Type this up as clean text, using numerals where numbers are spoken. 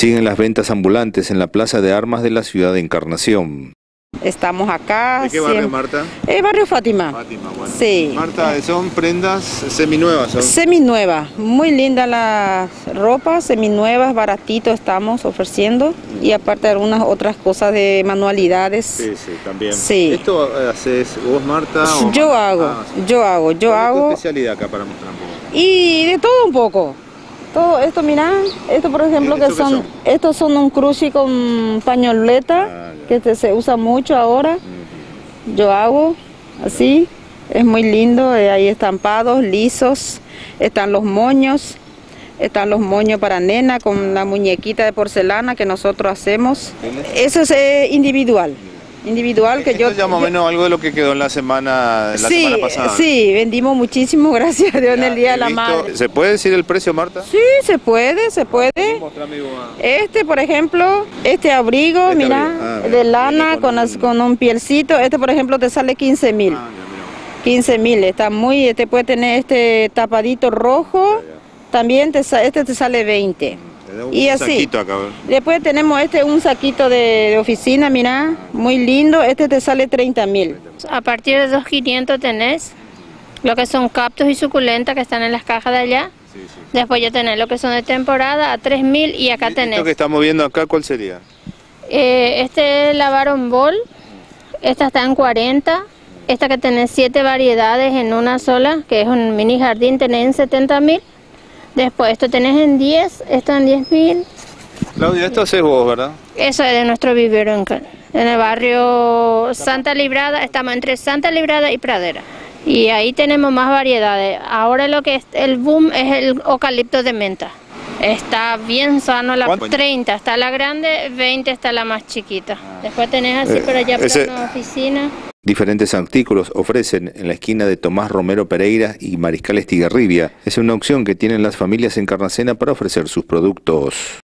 Siguen las ventas ambulantes en la Plaza de Armas de la ciudad de Encarnación. Estamos acá. ¿De qué barrio, Marta? Barrio Fátima. Fátima, bueno. Sí. Marta, son prendas seminuevas, ¿son? Seminuevas, muy linda la ropa, seminuevas, baratito estamos ofreciendo. Y aparte algunas otras cosas de manualidades. Sí, también. Sí. ¿Esto haces vos, Marta? Yo hago. ¿Cuál es tu especialidad acá para mostrar un poco? Y de todo un poco. Todo esto, mirá, esto por ejemplo estos son un cruci con pañoleta, que se usa mucho ahora. Yo hago así, es muy lindo, hay estampados, lisos, están los moños para nena con la muñequita de porcelana que nosotros hacemos. Eso es individual que yo... Esto ya más o menos algo de lo que quedó en la semana pasada. Sí, vendimos muchísimo, gracias a Dios, en el Día de la Madre. ¿Se puede decir el precio, Marta? Sí, se puede. Por ejemplo, este abrigo, mira, de lana con un pielcito, por ejemplo te sale 15.000. 15.000, está muy, puede tener este tapadito rojo, también te sale 20. Y así, saquito acá. Después tenemos un saquito de oficina, mira, muy lindo, te sale 30.000. A partir de 2.500 tenés lo que son cactus y suculentas que están en las cajas de allá. Sí. Después ya tenés lo que son de temporada a 3.000 y acá tenés. ¿Esto que estamos viendo acá cuál sería? Este es la Baron Ball, esta está en 40, esta que tenés 7 variedades en una sola, que es un mini jardín, tenés en 70.000. Después esto tenés en 10, esto en 10.000. Claudia, esto haces vos, ¿verdad? Eso es de nuestro vivero en el barrio Santa Librada, estamos entre Santa Librada y Pradera. Y ahí tenemos más variedades. Ahora lo que es el boom es el eucalipto de menta. Está bien sano, la 30 está la grande, 20 está la más chiquita. Después tenés así por allá para una oficina. Diferentes artículos ofrecen en la esquina de Tomás Romero Pereira y Mariscal Estigarribia. Es una opción que tienen las familias encarnacenas para ofrecer sus productos.